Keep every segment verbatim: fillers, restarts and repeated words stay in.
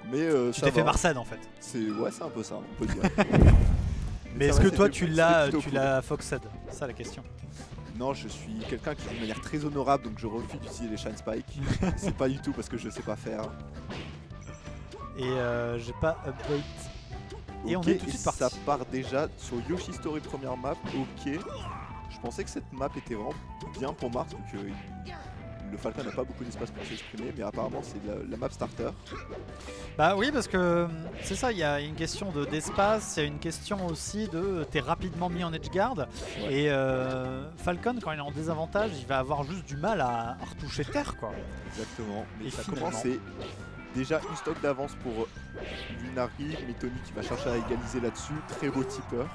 Mais euh, tu t'es fait Marsan en fait. C'est ouais, c'est un peu ça, on peut dire. Mais est-ce que toi tu l'as tu l'as Foxed? C'est ça la question. Non, je suis quelqu'un qui de manière très honorable, donc je refuse d'utiliser les Shine Spike. C'est pas du tout parce que je sais pas faire. Et euh, j'ai pas update. Et okay, on est tout de suite parti. Ça part déjà sur Yoshi Story première map. Ok. Je pensais que cette map était vraiment bien pour Mars, donc euh, le Falcon n'a pas beaucoup d'espace pour s'exprimer, mais apparemment c'est la, la map starter. Bah oui, parce que c'est ça, il y a une question d'espace, il y a une question aussi de t'es rapidement mis en edgeguard. Ouais. Et euh, Falcon, quand il est en désavantage, il va avoir juste du mal à, à retoucher terre, quoi. Exactement. Mais et ça finalement... commence, c'est déjà une stock d'avance pour Lunari, Metoni qui va chercher à égaliser là-dessus. Très beau tipper.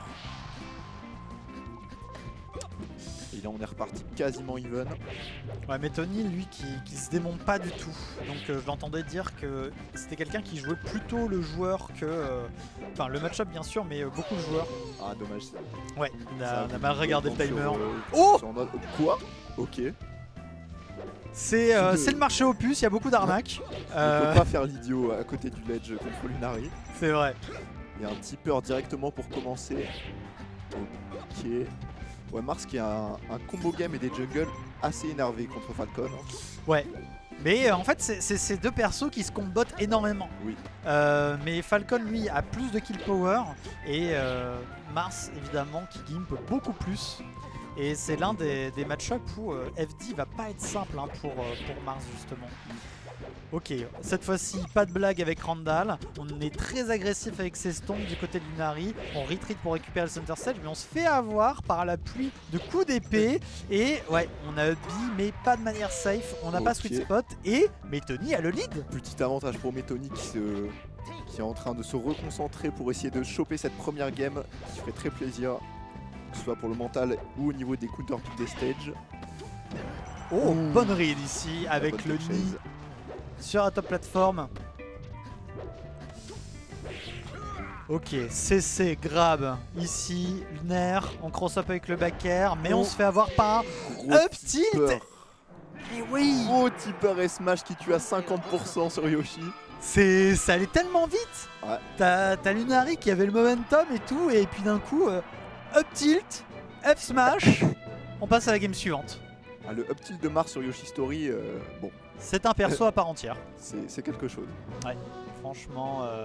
Et là on est reparti quasiment even. Ouais, mais Tony, lui, qui, qui se démonte pas du tout. Donc euh, je l'entendais dire que c'était quelqu'un qui jouait plutôt le joueur que... Euh, enfin, le match-up bien sûr, mais euh, beaucoup de joueurs. Ah, dommage ça. Ouais, on a, on a mal regardé le timer. Sur, euh, oh sur notre... Quoi? Ok. C'est euh, de... le marché aux puces, il y a beaucoup d'arnaques. On euh... peut pas faire l'idiot à côté du ledge contre Lunari. C'est vrai. Il y a un tipper directement pour commencer. Ok. Ouais, Mars qui a un, un combo game et des jungles assez énervés contre Falcon. Ouais, mais euh, en fait c'est ces deux persos qui se combotent énormément. Oui. Euh, mais Falcon lui a plus de kill power et euh, Mars évidemment qui gimp beaucoup plus. Et c'est l'un des, des match-ups où euh, F D va pas être simple hein, pour, euh, pour Mars justement. Ok, cette fois-ci pas de blague avec Randall, on est très agressif avec ses stompes du côté de Lunari, on retreat pour récupérer le center stage mais on se fait avoir par la pluie de coups d'épée et ouais, on a B mais pas de manière safe, on n'a okay. pas sweet spot et Metoni a le lead. Petit avantage pour Metoni qui, se... qui est en train de se reconcentrer pour essayer de choper cette première game qui ferait très plaisir, que ce soit pour le mental ou au niveau des counter pick des stages. Oh, Ouh. Bonne read ici avec le nid sur la top plateforme. Ok, C C, grab ici, Lunaire, on cross up avec le back air, mais oh. on se fait avoir par un up tilt. Et oui, gros tipper et smash qui tue à cinquante pour cent sur Yoshi. C'est, ça allait tellement vite. Ouais. T'as Lunari qui avait le momentum et tout, et puis d'un coup, euh, up tilt, F smash, on passe à la game suivante. Ah, le up tilt de Mars sur Yoshi Story, euh, bon. C'est un perso à part entière. C'est quelque chose. Ouais, franchement, euh,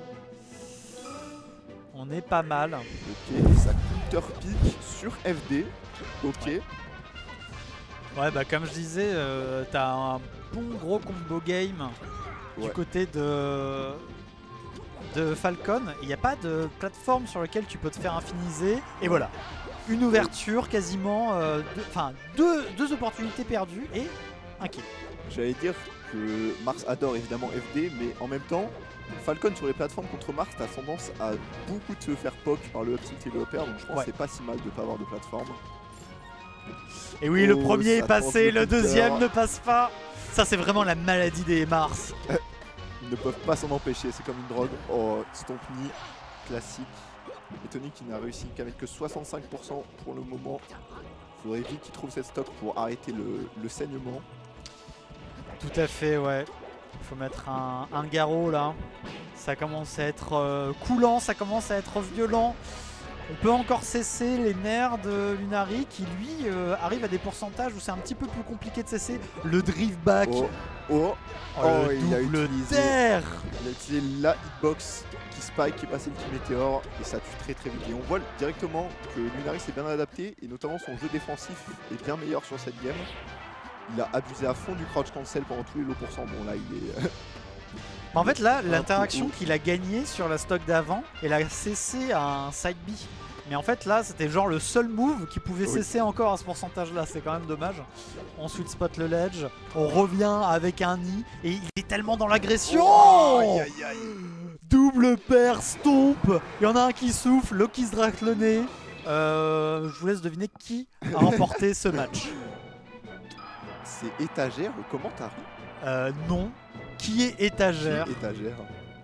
on est pas mal. Ok, ça counter pick sur F D. Ok. Ouais, ouais bah comme je disais, euh, t'as un bon gros combo game ouais. du côté de, de Falcon. Il n'y a pas de plateforme sur laquelle tu peux te faire infiniser. Et voilà, une ouverture quasiment, enfin euh, deux, deux, deux opportunités perdues et un kill. J'allais dire que Mars adore évidemment F D, mais en même temps, Falcon sur les plateformes contre Mars, t'as tendance à beaucoup te faire poke par le up tilt et le up air, donc je pense ouais. que c'est pas si mal de pas avoir de plateforme. Et oui, oh, le premier est passé, le, le deuxième ne passe pas. Ça, c'est vraiment la maladie des Mars. Ils ne peuvent pas s'en empêcher, c'est comme une drogue. Oh, Stompney, classique. Et Tony qui n'a réussi qu'avec que soixante-cinq pour cent pour le moment. Il faudrait vite qu'il trouve cette stock pour arrêter le, le saignement. Tout à fait, ouais. Il faut mettre un, un garrot là. Ça commence à être euh, coulant, ça commence à être violent. On peut encore cesser les nerfs de Lunari qui lui euh, arrive à des pourcentages où c'est un petit peu plus compliqué de cesser. Le drift back. Oh, oh, oh, oh le il, a utilisé, terre. il a utilisé la hitbox qui spike, qui est passé le petit météore et ça tue très très vite. Et on voit directement que Lunari s'est bien adapté et notamment son jeu défensif est bien meilleur sur cette game. Il a abusé à fond du crouch cancel pendant tous les low pourcents. Bon là il est... En fait là, l'interaction qu'il a gagnée sur la stock d'avant, elle a cessé à un side B. Mais en fait là, c'était genre le seul move qui pouvait oui. cesser encore à ce pourcentage là. C'est quand même dommage. On sweet spot le ledge, on revient avec un nid et il est tellement dans l'agression. Oh, aïe, aïe, aïe. Double paire stomp. Il y en a un qui souffle, l'autre qui se drague le nez. Euh, je vous laisse deviner qui a remporté ce match. C'est étagère le commentaire. Euh, non. Qui est étagère? Qui est étagère.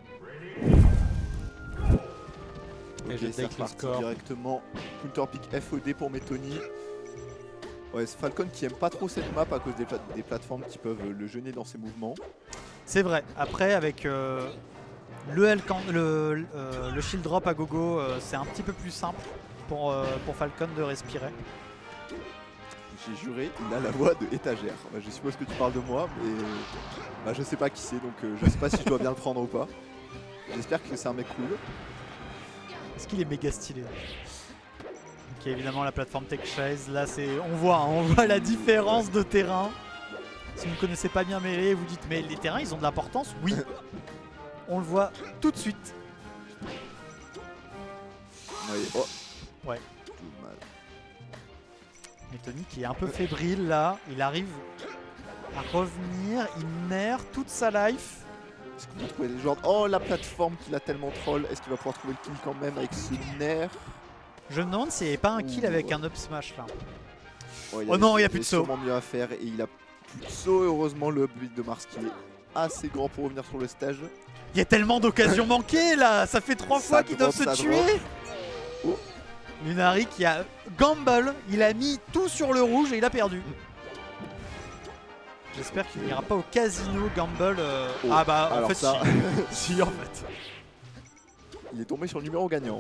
Et okay, c'est reparti directement. Counter pick F O D pour Metoni. Ouais, c'est Falcon qui aime pas trop cette map à cause des, pla des plateformes qui peuvent le gêner dans ses mouvements. C'est vrai. Après, avec euh, Le, L le, euh, le shield drop à gogo, euh, c'est un petit peu plus simple pour, euh, pour Falcon de respirer. J'ai juré, il a la voix de étagère. Bah, je suppose que tu parles de moi, mais bah, je sais pas qui c'est, donc euh, je sais pas si je dois bien le prendre ou pas. J'espère que c'est un mec cool. Est-ce qu'il est méga stylé? Ok, évidemment la plateforme Tech Chase, là c'est, on voit, hein, on voit la différence de terrain. Si vous ne connaissez pas bien Melee, vous dites mais les terrains ils ont de l'importance? Oui. On le voit tout de suite. Ouais. Oh. Ouais. Mais Tony qui est un peu fébrile là, il arrive à revenir, il nerf toute sa life. Est-ce qu'on peut trouver des genres... Oh, la plateforme qu'il a tellement troll, est-ce qu'il va pouvoir trouver le kill quand même avec ce nerf? Je me demande s'il n'y avait pas un kill Ouh, avec ouais. un up smash là. Oh, oh non, il n'y a plus de saut. Il y a sûrement mieux à faire et il a plus de saut. Heureusement, le upbeat de Mars qui est assez grand pour revenir sur le stage. Il y a tellement d'occasions manquées là, ça fait trois fois qu'ils doivent se tuer. Oh. Lunari qui a gamble, il a mis tout sur le rouge et il a perdu. J'espère qu'il n'ira pas au casino gamble. Euh... Oh. Ah bah en Alors fait ça... si. si en fait. Il est tombé sur le numéro gagnant.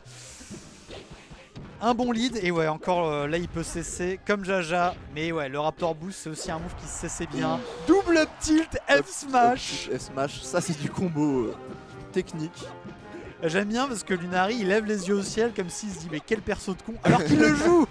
Un bon lead et ouais encore euh, là il peut cesser comme Jaja. Mais ouais le Raptor Boost c'est aussi un move qui se cessait bien. Mmh. Double up tilt F smash. F smash, ça c'est du combo euh, technique. J'aime bien parce que Lunari il lève les yeux au ciel comme s'il se dit mais quel perso de con alors qu'il le joue.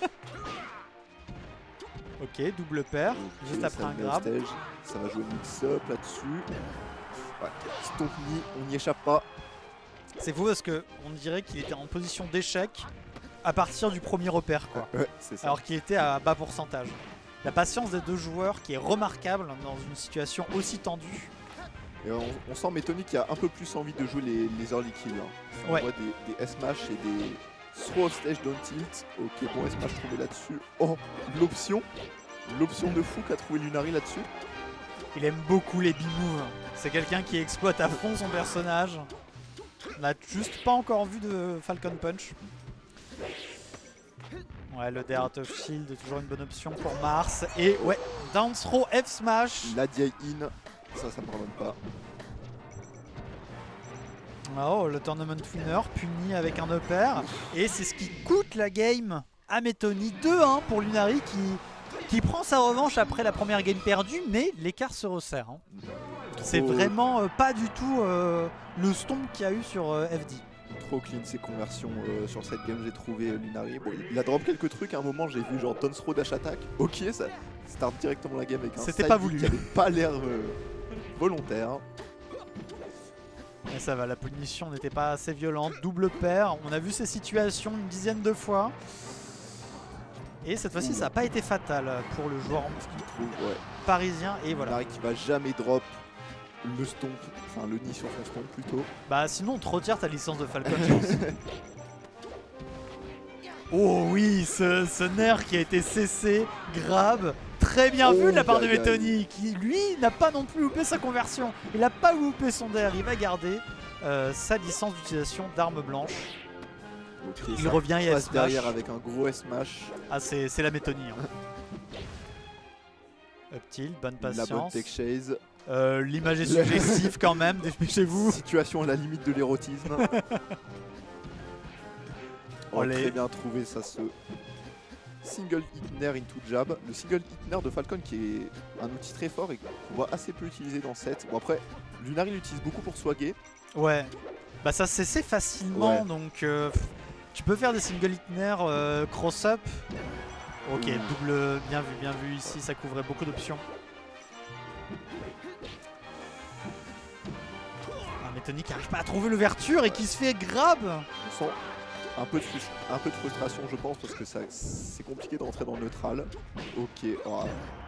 Ok, double paire, okay, juste après un grab. Stage. Ça va jouer mix-up là-dessus. Ouais, Stomp me, on n'y échappe pas. C'est fou parce qu'on dirait qu'il était en position d'échec à partir du premier repère quoi. Ouais, c'est ça. Alors qu'il était à bas pourcentage. La patience des deux joueurs qui est remarquable dans une situation aussi tendue. Et on, on sent Metony qui a un peu plus envie de jouer les, les early kills. Hein. On ouais. voit des, des S-Mash et des throw stage down tilt. Ok, bon S-Mash trouvé là-dessus. Oh, l'option. L'option de fou qu'a trouvé Lunari là-dessus. Il aime beaucoup les B-moves. C'est quelqu'un qui exploite à fond son personnage. On n'a juste pas encore vu de Falcon Punch. Ouais, le Dare Out of Shield est toujours une bonne option pour Mars. Et ouais, down throw F smash. La D I in, ça, ça me pardonne pas. Oh, le tournament winner puni avec un upper. Et c'est ce qui coûte la game à Metony. deux un pour Lunari qui, qui prend sa revanche après la première game perdue. Mais l'écart se resserre. Hein. C'est vraiment euh, pas du tout euh, le stomp qu'il y a eu sur euh, F D. Trop clean ses conversions euh, sur cette game, j'ai trouvé euh, Lunari. Bon, il a drop quelques trucs, à un moment j'ai vu genre Dance Throw Dash Attack. Ok, ça start directement la game avec un C'était pas voulu. Qui avait pas l'air euh, volontaire. Mais ça va, la punition n'était pas assez violente. Double paire, on a vu ces situations une dizaine de fois. Et cette fois-ci, ça n'a pas été fatal pour le joueur trouve, ouais. parisien. Et voilà. Lunari qui va jamais drop le stomp, enfin le nid sur son stomp plutôt. Bah sinon on te retire ta licence de Falcon, je pense. Oh oui, ce, ce nerf qui a été cessé, grab, très bien oh, vu de la part de Metony, qui lui n'a pas non plus loupé sa conversion. Il n'a pas loupé son nerf, il va garder euh, sa licence d'utilisation d'arme blanche. Okay, il revient et passe derrière avec un gros S-Mash. Ah c'est la Metony. Hein. Up tilt, bonne patience. La bonne tech chase. Euh, L'image est suggestive quand même, dépêchez-vous. Situation à la limite de l'érotisme. On a très bien trouvé ça, ce single hit nair into jab. Le single hit nair de Falcon qui est un outil très fort et qu'on voit assez peu utiliser dans set. Bon après, Lunari l'utilise beaucoup pour swagger. Ouais, bah ça se sait facilement, ouais. donc euh, tu peux faire des single hit nair euh, cross-up. Ok, mmh. double, bien vu, bien vu ici, ça couvrait beaucoup d'options. Metony qui n'arrive pas à trouver l'ouverture et qui se fait grab. On sent un peu de, un peu de frustration je pense parce que c'est compliqué de rentrer dans le neutral. Ok. Oh.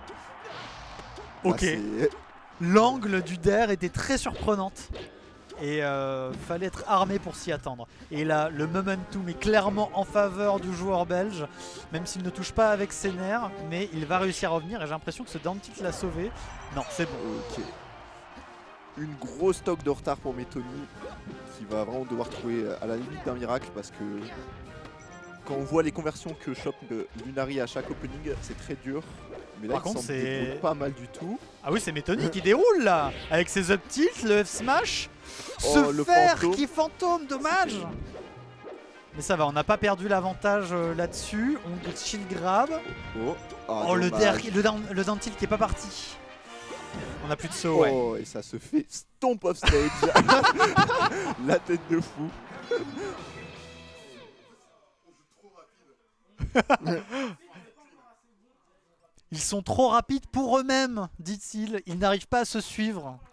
Ok. L'angle du Dare était très surprenante. Et euh, fallait être armé pour s'y attendre. Et là, le momentum est clairement en faveur du joueur belge. Même s'il ne touche pas avec ses nerfs. Mais il va réussir à revenir. Et j'ai l'impression que ce down tilt l'a sauvé. Non, c'est bon. Ok. Une grosse stock de retard pour Metony qui va vraiment devoir trouver à la limite d'un miracle parce que quand on voit les conversions que chope Lunari à chaque opening, c'est très dur. Mais là, Par il contre, c'est pas mal du tout. Ah oui, c'est Metony qui déroule là avec ses up tilt, le F smash. Ce Oh, le fer fantôme. qui fantôme, dommage. Mais ça va, on n'a pas perdu l'avantage euh, là-dessus. On shield grab. Oh, ah, Oh, le, dommage. der- le, down- le down tilt qui est pas parti. On a plus de saut, ouais. Oh, et ça se fait stomp off stage. La tête de fou. Ils sont trop rapides pour eux-mêmes, dit-il. Ils n'arrivent pas à se suivre.